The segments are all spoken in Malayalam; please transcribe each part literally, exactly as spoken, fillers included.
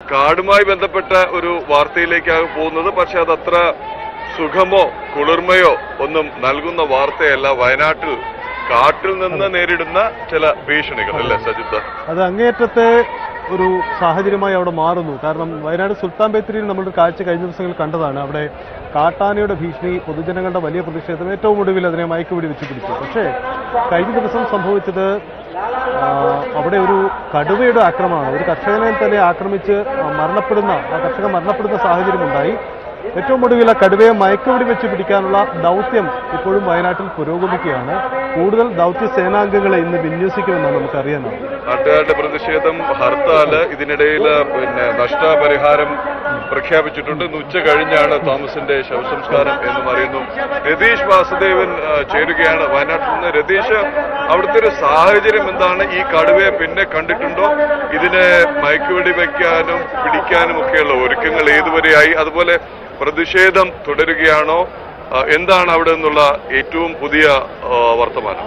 കാടുമായി ബന്ധപ്പെട്ട ഒരു വാർത്തയിലേക്കാണ് പോകുന്നത്. പക്ഷെ അതത്ര സുഖമോ കുളിർമയോ ഒന്നും നൽകുന്ന വാർത്തയല്ല. വയനാട്ടിൽ കാട്ടിൽ നിന്ന് നേരിടുന്ന ചില ഭീഷണികൾ അല്ലേ സജിത്ത്? അത് അങ്ങേയറ്റത്തെ ഒരു സാഹചര്യമായി അവിടെ മാറുന്നു. കാരണം വയനാട് സുൽത്താൻ ബത്തേരിയിൽ നമ്മളൊരു കാഴ്ച കഴിഞ്ഞ ദിവസങ്ങളിൽ കണ്ടതാണ്. അവിടെ കാട്ടാനയുടെ ഭീഷണി, പൊതുജനങ്ങളുടെ വലിയ പ്രതിഷേധം, ഏറ്റവും ഒടുവിൽ അതിനെ മയക്കുപിടി വെച്ച് പിടിച്ചു. പക്ഷേ കഴിഞ്ഞ ദിവസം സംഭവിച്ചത് അവിടെ ഒരു കടുവയുടെ ആക്രമണമാണ്. ഒരു കർഷകനെ തന്നെ ആക്രമിച്ച് മരണപ്പെടുന്ന ആ കർഷകൻ മരണപ്പെടുന്ന സാഹചര്യമുണ്ടായി. ഏറ്റവും ഒടുവിൽ ആ കടുവയെ മയക്കുപിടി വെച്ച് പിടിക്കാനുള്ള ദൗത്യം ഇപ്പോഴും വയനാട്ടിൽ പുരോഗമിക്കുകയാണ്. കൂടുതൽ ദൗത്യ സേനാംഗങ്ങളെ ഇന്ന് വിന്യസിക്കുമെന്നാണ് നമുക്കറിയാനാവും. നാട്ടുകാരുടെ പ്രതിഷേധം, ഹർത്താല്, ഇതിനിടയിൽ പിന്നെ നഷ്ടപരിഹാരം പ്രഖ്യാപിച്ചിട്ടുണ്ട്. ഇന്ന് ഉച്ച കഴിഞ്ഞാണ് തോമസിന്റെ ശവസംസ്കാരം എന്നും അറിയുന്നു. രതീഷ് വാസുദേവൻ ചേരുകയാണ് വയനാട്ടിൽ നിന്ന്. രതീഷ്, അവിടുത്തെ ഒരു സാഹചര്യം എന്താണ്? ഈ കടുവയെ പിന്നെ കണ്ടിട്ടുണ്ടോ? ഇതിനെ മയക്കുവെടി വയ്ക്കാനും പിടിക്കാനും ഒക്കെയുള്ള ഒരുക്കങ്ങൾ ഏതുവരെയായി? അതുപോലെ പ്രതിഷേധം തുടരുകയാണോ? എന്താണ് അവിടെ നിന്നുള്ള ഏറ്റവും പുതിയ വർത്തമാനം?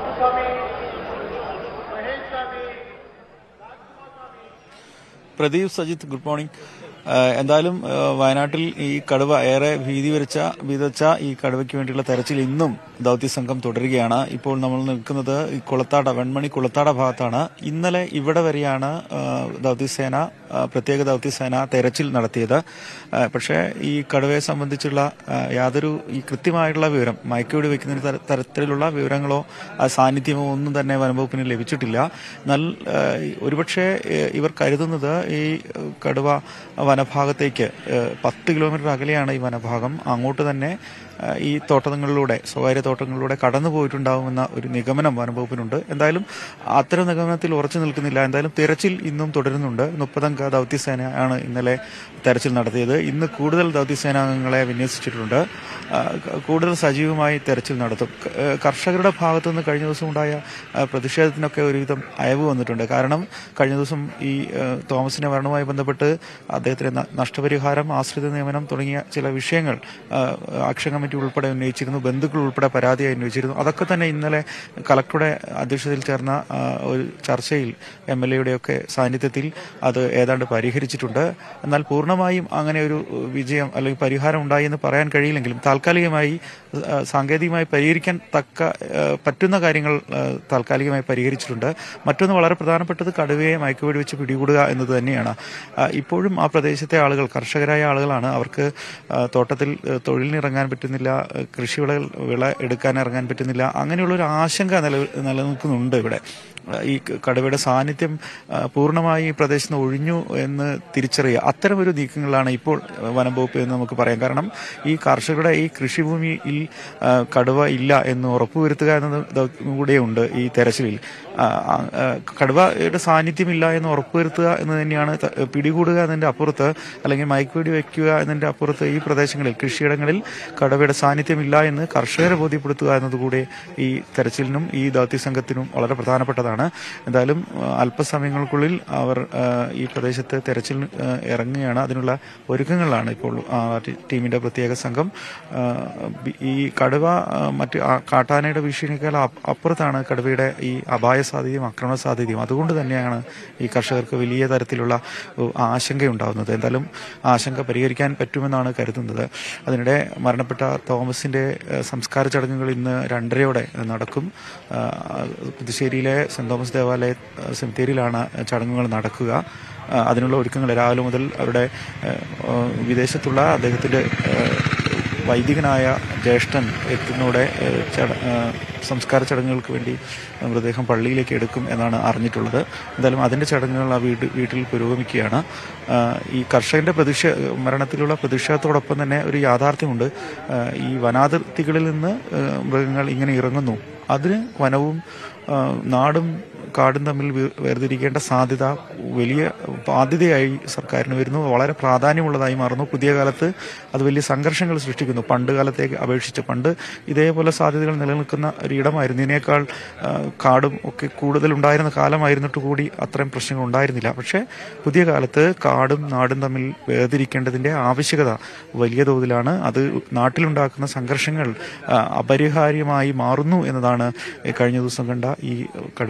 Pradeep, Sajith, good morning. എന്തായാലും വയനാട്ടിൽ ഈ കടുവ ഏറെ ഭീതി വരച്ച വിതച്ച ഈ കടുവയ്ക്ക് വേണ്ടിയുള്ള തെരച്ചിൽ ഇന്നും ദൌത്യസംഘം തുടരുകയാണ്. ഇപ്പോൾ നമ്മൾ നിൽക്കുന്നത് ഈ കുളത്താട വെൺമണി കുളത്താട ഭാഗത്താണ്. ഇന്നലെ ഇവിടെ വരെയാണ് ദൌത്യസേന പ്രത്യേക ദൌത്യസേന തെരച്ചിൽ നടത്തിയത്. പക്ഷേ ഈ കടുവയെ സംബന്ധിച്ചുള്ള യാതൊരു ഈ കൃത്യമായിട്ടുള്ള വിവരം, മയക്കുവെടി വയ്ക്കുന്ന തരത്തിലുള്ള വിവരങ്ങളോ സാന്നിധ്യമോ ഒന്നും തന്നെ വനംവകുപ്പിന് ലഭിച്ചിട്ടില്ല. എന്നാൽ ഒരുപക്ഷെ ഇവർ കരുതുന്നത് ഈ കടുവ വനഭാഗത്തേക്ക് പത്ത് കിലോമീറ്റർ അകലെയാണ് ഈ വനഭാഗം. അങ്ങോട്ട് തന്നെ ഈ തോട്ടങ്ങളിലൂടെ, സ്വകാര്യ തോട്ടങ്ങളിലൂടെ കടന്നു പോയിട്ടുണ്ടാവുമെന്ന ഒരു നിഗമനം വനംവകുപ്പിനുണ്ട്. എന്തായാലും അത്തരം നിഗമനത്തിൽ ഉറച്ചു നിൽക്കുന്നില്ല. എന്തായാലും തിരച്ചിൽ ഇന്നും തുടരുന്നുണ്ട്. മുപ്പതംഗ ദൌത്യസേനയാണ് ഇന്നലെ തെരച്ചിൽ നടത്തിയത്. ഇന്ന് കൂടുതൽ ദൌത്യസേനാംഗങ്ങളെ വിന്യസിച്ചിട്ടുണ്ട്. കൂടുതൽ സജീവമായി തെരച്ചിൽ നടത്തും. കർഷകരുടെ ഭാഗത്തുനിന്ന് കഴിഞ്ഞ ദിവസം ഉണ്ടായ പ്രതിഷേധത്തിനൊക്കെ ഒരുവിധം അയവ് വന്നിട്ടുണ്ട്. കാരണം കഴിഞ്ഞ ദിവസം ഈ തോമസിന്റെ മരണവുമായി ബന്ധപ്പെട്ട് അദ്ദേഹത്തിന് നഷ്ടപരിഹാരം, ആശ്രിത നിയമനം തുടങ്ങിയ ചില വിഷയങ്ങൾ ആക്ഷൻ കമ്മിറ്റി ഉൾപ്പെടെ ഉന്നയിച്ചിരുന്നു. ബന്ധുക്കൾ ഉൾപ്പെടെ പരാതിയായി ഉന്നയിച്ചിരുന്നു. അതൊക്കെ തന്നെ ഇന്നലെ കളക്ടറുടെ അധ്യക്ഷതയിൽ ചേർന്ന ഒരു ചർച്ചയിൽ എം എൽ എയുടെയൊക്കെ സാന്നിധ്യത്തിൽ അത് ഏതാണ്ട് പരിഹരിച്ചിട്ടുണ്ട്. എന്നാൽ പൂർണ്ണമായും അങ്ങനെ ഒരു വിജയം അല്ലെങ്കിൽ പരിഹാരം ഉണ്ടായി എന്ന് പറയാൻ കഴിയില്ലെങ്കിലും താൽക്കാലികമായി സാങ്കേതികമായി പരിഹരിക്കാൻ തക്ക പറ്റുന്ന കാര്യങ്ങൾ താൽക്കാലികമായി പരിഹരിച്ചിട്ടുണ്ട്. മറ്റൊന്ന് വളരെ പ്രധാനപ്പെട്ടത് കടുവയെ മയക്കുവെടി വെച്ച് പിടികൂടുക എന്നത് തന്നെയാണ്. ഇപ്പോഴും ആ പ്രദേശത്തെ ആളുകൾ കർഷകരായ ആളുകളാണ്. അവർക്ക് തോട്ടത്തിൽ തൊഴിലിനിറങ്ങാൻ പറ്റുന്നില്ല, കൃഷിവിളകൾ വിള എടുക്കാൻ ഇറങ്ങാൻ പറ്റുന്നില്ല. അങ്ങനെയുള്ളൊരു ആശങ്ക നില നിലനിൽക്കുന്നുണ്ട് ഇവിടെ. ഈ കടുവയുടെ സാന്നിധ്യം പൂർണ്ണമായി ഈ പ്രദേശത്ത് ഒഴിഞ്ഞു എന്ന് തിരിച്ചറിയുക, അത്തരം ഒരു നീക്കങ്ങളാണ് ഇപ്പോൾ വനം വകുപ്പ് എന്ന് നമുക്ക് പറയാം. കാരണം ഈ കർഷകരുടെ ഈ കൃഷിഭൂമിയിൽ കടുവ ഇല്ല എന്ന് ഉറപ്പുവരുത്തുക എന്നത് കൂടെയുണ്ട് ഈ തെരച്ചിലിൽ. കടുവയുടെ സാന്നിധ്യമില്ല എന്ന് ഉറപ്പുവരുത്തുക എന്ന് തന്നെയാണ്. പിടികൂടുക എന്നതിന്റെ അപ്പുറത്ത് അല്ലെങ്കിൽ മയക്കുവെടി വയ്ക്കുക എന്നതിന്റെ അപ്പുറത്ത് ഈ പ്രദേശങ്ങളിൽ കൃഷിയിടങ്ങളിൽ കടുവയുടെ സാന്നിധ്യമില്ല എന്ന് കർഷകരെ ബോധ്യപ്പെടുത്തുക എന്നതുകൂടെ ഈ തെരച്ചിലിനും ഈ ദൌത്യസംഘത്തിനും വളരെ പ്രധാനപ്പെട്ടതാണ്. എന്തായാലും അല്പസമയങ്ങൾക്കുള്ളിൽ അവർ ഈ പ്രദേശത്ത് തെരച്ചിൽ ഇറങ്ങുകയാണ്. അതിനുള്ള ഒരുക്കങ്ങളിലാണ് ഇപ്പോൾ ടീമിന്റെ പ്രത്യേക സംഘം. ഈ കടുവ മറ്റ് കാട്ടാനയുടെ ഭീഷണിയേക്കാൾ അപ്പുറത്താണ് കടുവയുടെ ഈ അപായ സാധ്യതയും ആക്രമണ സാധ്യതയും. അതുകൊണ്ട് തന്നെയാണ് ഈ കർഷകർക്ക് വലിയ തരത്തിലുള്ള ആശങ്കയുണ്ടാകുന്നത്. എന്തായാലും ആശങ്ക പരിഹരിക്കാൻ പറ്റുമെന്നാണ് കരുതുന്നത്. അതിനിടെ മരണപ്പെട്ട തോമസിന്റെ സംസ്കാര ചടങ്ങുകൾ ഇന്ന് രണ്ടരയോടെ നടക്കും. പുതുശ്ശേരിയിലെ സെന്റ് തോമസ് ദേവാലയ സെമിത്തേരിയിലാണ് ചടങ്ങുകൾ നടക്കുക. അതിനുള്ള ഒരുക്കങ്ങൾ രാവിലെ മുതൽ അവരുടെ വിദേശത്തുള്ള അദ്ദേഹത്തിന്റെ വൈദികനായ ജ്യേഷ്ഠൻ എത്തുന്നതോടെ സംസ്കാര ചടങ്ങുകൾക്ക് വേണ്ടി മൃതദേഹം പള്ളിയിലേക്ക് എടുക്കും എന്നാണ് അറിഞ്ഞിട്ടുള്ളത്. എന്തായാലും അതിന്റെ ചടങ്ങുകൾ ആ വീട് വീട്ടിൽ പുരോഗമിക്കുകയാണ്. ഈ കർഷകന്റെ പ്രതിഷേ മരണത്തിലുള്ള പ്രതിഷേധത്തോടൊപ്പം തന്നെ ഒരു യാഥാർത്ഥ്യമുണ്ട്. ഈ വനാതിർത്തികളിൽ നിന്ന് മൃഗങ്ങൾ ഇങ്ങനെ ഇറങ്ങുന്നു. അതിന് വനവും നാടും കാടും തമ്മിൽ വേർതിരിക്കേണ്ട സാധ്യത വലിയ ബാധ്യതയായി സർക്കാരിന് വരുന്നു. വളരെ പ്രാധാന്യമുള്ളതായി മാറുന്നു. പുതിയ കാലത്ത് അത് വലിയ സംഘർഷങ്ങൾ സൃഷ്ടിക്കുന്നു. പണ്ട് കാലത്തേക്ക് അപേക്ഷിച്ച് പണ്ട് ഇതേപോലെ സാധ്യതകൾ നിലനിൽക്കുന്ന ഒരിടമായിരുന്നു. ഇതിനേക്കാൾ കാടും ഒക്കെ കൂടുതൽ ഉണ്ടായിരുന്ന കാലമായിരുന്നിട്ട് കൂടി അത്രയും പ്രശ്നങ്ങൾ ഉണ്ടായിരുന്നില്ല. പക്ഷേ പുതിയ കാലത്ത് കാടും നാടും തമ്മിൽ വേർതിരിക്കേണ്ടതിന്റെ ആവശ്യകത വലിയ തോതിലാണ്. അത് നാട്ടിലുണ്ടാക്കുന്ന സംഘർഷങ്ങൾ അപരിഹാര്യമായി മാറുന്നു എന്നതാണ് കഴിഞ്ഞ ദിവസം കണ്ട ഈ കടുവയുടെ ആക്രമണം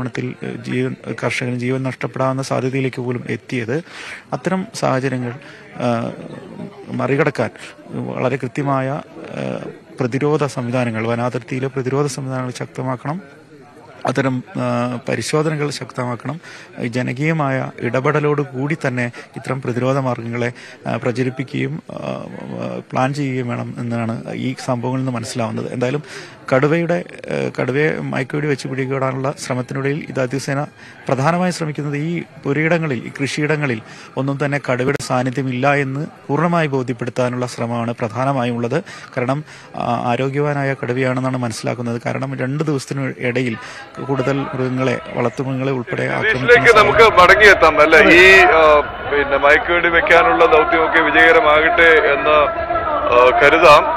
ആക്രമണത്തിൽ ജീവൻ കർഷകന് ജീവൻ നഷ്ടപ്പെടാവുന്ന സാധ്യതയിലേക്ക് പോലും എത്തിയത്. അത്തരം സാഹചര്യങ്ങൾ മറികടക്കാൻ വളരെ കൃത്യമായ പ്രതിരോധ സംവിധാനങ്ങൾ, വനാതിർത്തിയിലെ പ്രതിരോധ സംവിധാനങ്ങൾ ശക്തമാക്കണം. അത്തരം പരിശോധനകൾ ശക്തമാക്കണം. ജനകീയമായ ഇടപെടലോട് കൂടി തന്നെ ഇത്തരം പ്രതിരോധ മാർഗങ്ങളെ പ്രചരിപ്പിക്കുകയും പ്ലാൻ ചെയ്യുകയും വേണം എന്നാണ് ഈ സംഭവങ്ങളിൽ നിന്ന് മനസ്സിലാവുന്നത്. എന്തായാലും കടുവയുടെ കടുവയെ മയക്കുവെടി വെച്ച് പിടികൂടാനുള്ള ശ്രമത്തിനിടയിൽ ദൗത്യസേന പ്രധാനമായും ശ്രമിക്കുന്നത് ഈ പുരയിടങ്ങളിൽ, ഈ കൃഷിയിടങ്ങളിൽ ഒന്നും തന്നെ കടുവയുടെ സാന്നിധ്യമില്ല എന്ന് പൂർണ്ണമായി ബോധ്യപ്പെടുത്താനുള്ള ശ്രമമാണ് പ്രധാനമായും ഉള്ളത്. കാരണം ആരോഗ്യവാനായ കടുവയാണെന്നാണ് മനസ്സിലാക്കുന്നത്. കാരണം രണ്ട് ദിവസത്തിന് ഇടയിൽ കൂടുതൽ മൃഗങ്ങളെ, വളർത്തുമൃഗങ്ങളെ ഉൾപ്പെടെ ആക്രമിച്ചിലേക്ക് നമുക്ക് മടങ്ങിയെത്താം അല്ലെ. ഈ പിന്നെ മയക്കുവെടി വെക്കാനുള്ള ദൗത്യമൊക്കെ വിജയകരമാകട്ടെ എന്ന് കരുതാം.